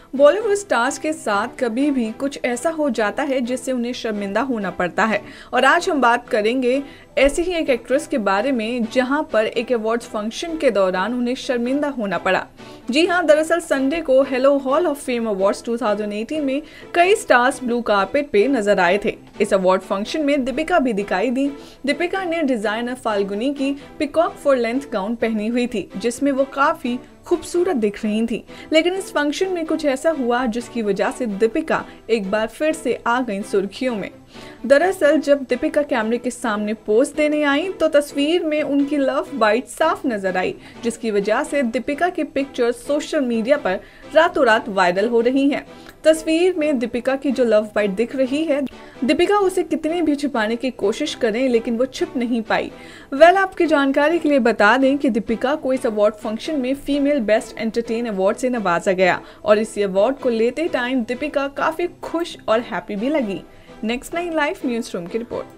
Bollywood stars के साथ कभी भी कुछ ऐसा हो जाता है जिससे उन्हें शर्मिंदा होना पड़ता है। और आज हम बात करेंगे ऐसी ही एक एक्ट्रेस के बारे में जहां पर एक अवार्ड्स फंक्शन के दौरान उन्हें शर्मिंदा होना पड़ा। जी हां, दरअसल संडे को hello hall of fame awards 2018 में कई स्टार्स ब्लू कार्पेट पे नजर आए थे। इस अवार्ड फंक्शन में दीपिका भी दिखाई दी। दीपिका ने डिजाइनर फाल्गुनी की पिकॉक फॉर लेंथ गाउन पहनी हुई थी, जिसमें वो काफी खूबसूरत दिख रही थी। लेकिन इस फंक्शन में कुछ ऐसा हुआ जिसकी वजह से दीपिका एक बार फिर से आ गई सुर्खियों में। दरअसल जब दीपिका कैमरे के सामने पोज देने आई तो तस्वीर में उनकी लव बाइट साफ नजर आई, जिसकी वजह से दीपिका की पिक्चर सोशल मीडिया पर रातों रात वायरल हो रही है। तस्वीर में दीपिका की जो लव बाइट दिख रही है, दीपिका उसे कितनी भी छिपाने की कोशिश करें लेकिन वो छिप नहीं पाई। आपकी जानकारी के लिए बता दें कि दीपिका को इस अवार्ड फंक्शन में फीमेल बेस्ट एंटरटेन अवार्ड से नवाजा गया और इस अवार्ड को लेते टाइम दीपिका काफी खुश और हैप्पी भी लगी। नेक्स्ट 9 लाइव न्यूज रूम की रिपोर्ट।